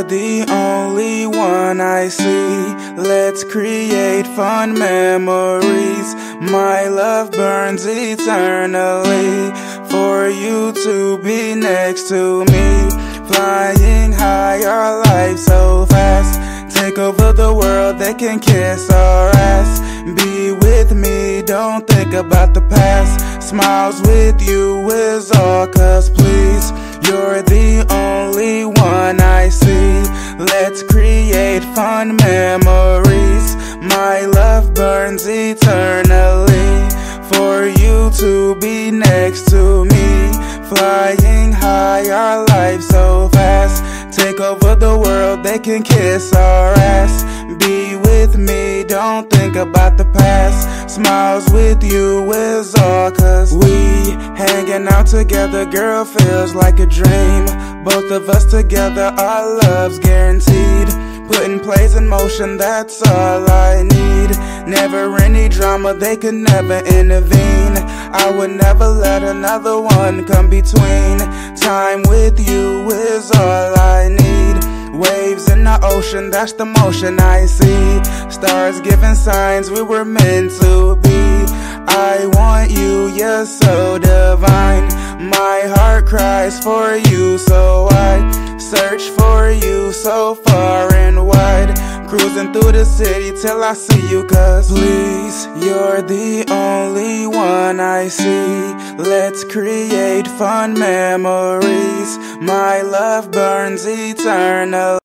You're the only one I see. Let's create fun memories. My love burns eternally for you to be next to me. Flying high, our life so fast. Take over the world, they can kiss our ass. Be with me, don't think about the past. Smiles with you is all, cause please, you're the only one I see. Let's create fun memories. My love burns eternally for you to be next to me. Flying high, our life so fast. Take over the world, they can kiss our ass. Be with me, don't think about the past. Smiles with you is all, cause we hanging out together, girl, feels like a dream. Both of us together, our love's guaranteed. Putting plays in motion, that's all I need. Never any drama, they could never intervene. I would never let another one come between. Time with you is all I need. Waves in the ocean, that's the motion I see. Stars giving signs we were meant to be. I want you, you're so divine. My heart cries for you, so I search for you so far and wide. Cruising through the city till I see you, cause please, you're the only one I see. Let's create fun memories. My love burns eternal.